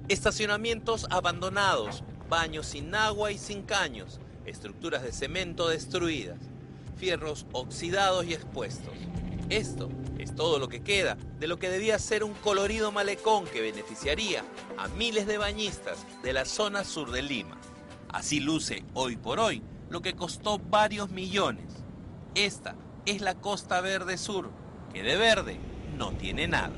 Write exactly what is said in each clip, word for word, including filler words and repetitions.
Estacionamientos abandonados, baños sin agua y sin caños, estructuras de cemento destruidas, fierros oxidados y expuestos. Esto es todo lo que queda de lo que debía ser un colorido malecón que beneficiaría a miles de bañistas de la zona sur de Lima. Así luce hoy por hoy lo que costó varios millones. Esta es la Costa Verde Sur, que de verde no tiene nada.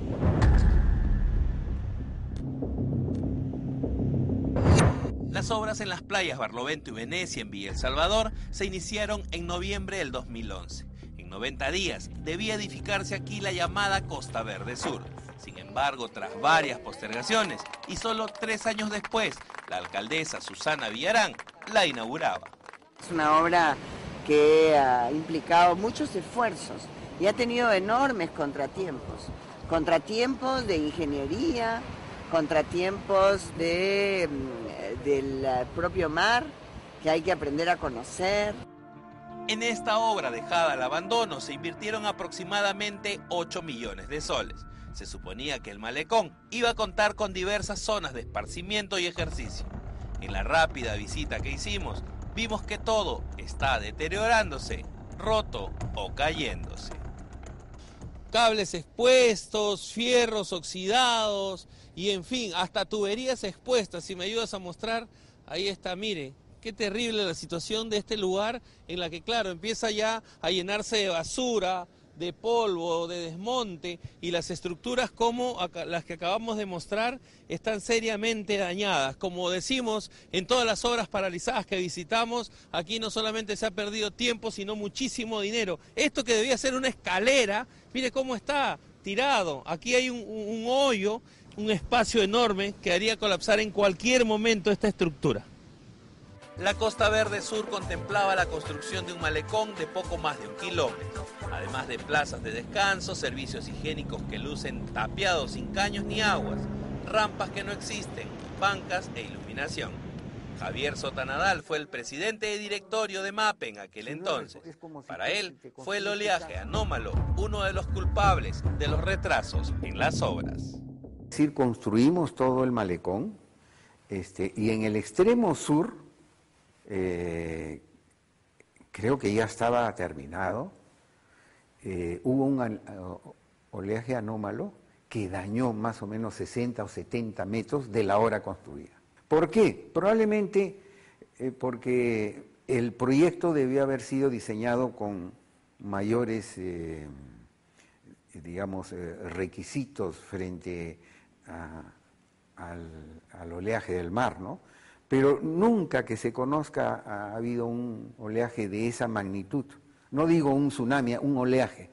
Las obras en las playas Barlovento y Venecia en Villa El Salvador se iniciaron en noviembre del dos mil once. En noventa días debía edificarse aquí la llamada Costa Verde Sur. Sin embargo, tras varias postergaciones y solo tres años después, la alcaldesa Susana Villarán la inauguraba. Es una obra que ha implicado muchos esfuerzos y ha tenido enormes contratiempos. Contratiempos de ingeniería, contratiempos de, del propio mar, que hay que aprender a conocer. En esta obra dejada al abandono se invirtieron aproximadamente ocho millones de soles. Se suponía que el malecón iba a contar con diversas zonas de esparcimiento y ejercicio. En la rápida visita que hicimos, vimos que todo está deteriorándose, roto o cayéndose. Cables expuestos, fierros oxidados y en fin, hasta tuberías expuestas. Si me ayudas a mostrar, ahí está, mire. Qué terrible la situación de este lugar en la que, claro, empieza ya a llenarse de basura, de polvo, de desmonte, y las estructuras como las que acabamos de mostrar están seriamente dañadas. Como decimos en todas las obras paralizadas que visitamos, aquí no solamente se ha perdido tiempo, sino muchísimo dinero. Esto que debía ser una escalera, mire cómo está tirado. Aquí hay un, un, un hoyo, un espacio enorme que haría colapsar en cualquier momento esta estructura. La Costa Verde Sur contemplaba la construcción de un malecón de poco más de un kilómetro, además de plazas de descanso, servicios higiénicos que lucen tapiados sin caños ni aguas, rampas que no existen, bancas e iluminación. Javier Sotanadal fue el presidente de directorio de MAPE en aquel entonces. Para él fue el oleaje anómalo uno de los culpables de los retrasos en las obras. Es decir, construimos todo el malecón este, y en el extremo sur, Eh, creo que ya estaba terminado, eh, hubo un uh, oleaje anómalo que dañó más o menos sesenta o setenta metros de la hora construida. ¿Por qué? Probablemente eh, porque el proyecto debió haber sido diseñado con mayores, eh, digamos, eh, requisitos frente a, al, al oleaje del mar, ¿no? Pero nunca que se conozca ha habido un oleaje de esa magnitud. No digo un tsunami, un oleaje.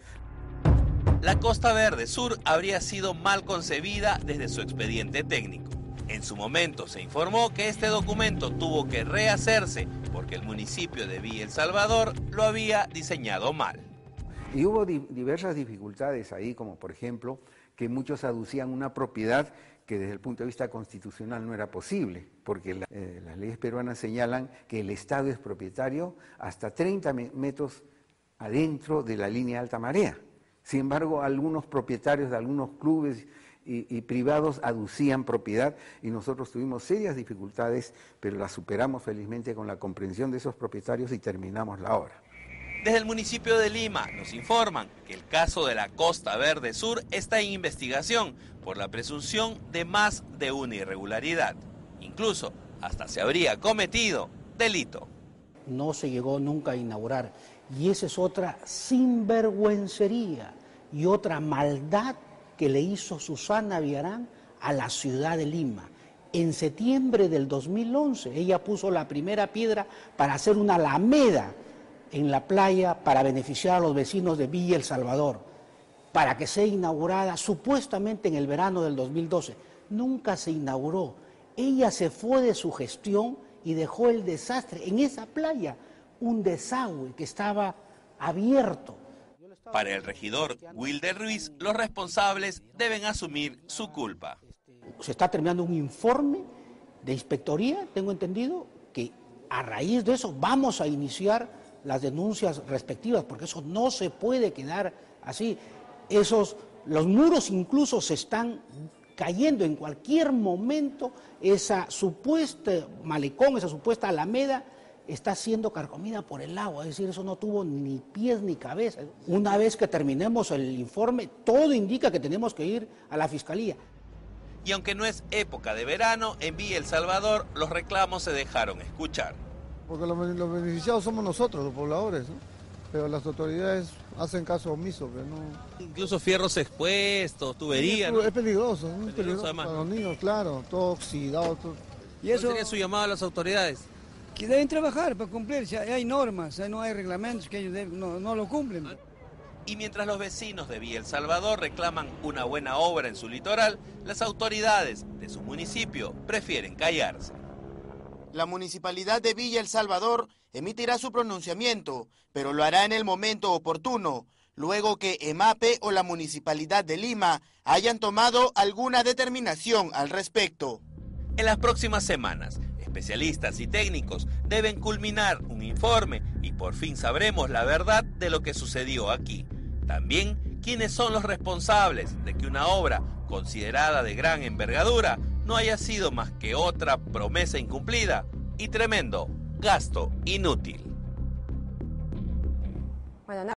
La Costa Verde Sur habría sido mal concebida desde su expediente técnico. En su momento se informó que este documento tuvo que rehacerse porque el municipio de Villa El Salvador lo había diseñado mal. Y hubo di- diversas dificultades ahí, como por ejemplo que muchos aducían una propiedad que desde el punto de vista constitucional no era posible, porque la, eh, las leyes peruanas señalan que el Estado es propietario hasta treinta metros adentro de la línea de alta marea. Sin embargo, algunos propietarios de algunos clubes y, y privados aducían propiedad y nosotros tuvimos serias dificultades, pero las superamos felizmente con la comprensión de esos propietarios y terminamos la obra. Desde el municipio de Lima nos informan que el caso de la Costa Verde Sur está en investigación por la presunción de más de una irregularidad. Incluso hasta se habría cometido delito. No se llegó nunca a inaugurar y esa es otra sinvergüencería y otra maldad que le hizo Susana Villarán a la ciudad de Lima. En septiembre del dos mil once ella puso la primera piedra para hacer una alameda en la playa para beneficiar a los vecinos de Villa El Salvador, para que sea inaugurada supuestamente en el verano del dos mil doce. Nunca se inauguró. Ella se fue de su gestión y dejó el desastre en esa playa, un desagüe que estaba abierto. Para el regidor Wilder Ruiz, los responsables deben asumir su culpa. Se está terminando un informe de inspectoría, tengo entendido, que a raíz de eso vamos a iniciar las denuncias respectivas, porque eso no se puede quedar así. Esos, los muros incluso se están cayendo en cualquier momento, esa supuesta malecón, esa supuesta alameda, está siendo carcomida por el agua, es decir, eso no tuvo ni pies ni cabeza. Una vez que terminemos el informe, todo indica que tenemos que ir a la Fiscalía. Y aunque no es época de verano, en Villa El Salvador los reclamos se dejaron escuchar. Porque los, los beneficiados somos nosotros, los pobladores, ¿no? Pero las autoridades hacen caso omiso, que no... Incluso fierros expuestos, tuberías, es, ¿no? es peligroso, es muy Peligroso peligroso además, para ¿no? los niños, claro, todo oxidado. Todo. Y eso, ¿Cuál sería su llamado a las autoridades? Que deben trabajar para cumplir, si hay normas, no hay reglamentos que ellos deben, no, no lo cumplen. Y mientras los vecinos de Villa El Salvador reclaman una buena obra en su litoral, las autoridades de su municipio prefieren callarse. La Municipalidad de Villa El Salvador emitirá su pronunciamiento, pero lo hará en el momento oportuno, luego que EMAPE o la Municipalidad de Lima hayan tomado alguna determinación al respecto. En las próximas semanas, especialistas y técnicos deben culminar un informe y por fin sabremos la verdad de lo que sucedió aquí. También quiénes son los responsables de que una obra considerada de gran envergadura no haya sido más que otra promesa incumplida y tremendo gasto inútil. Bueno, no.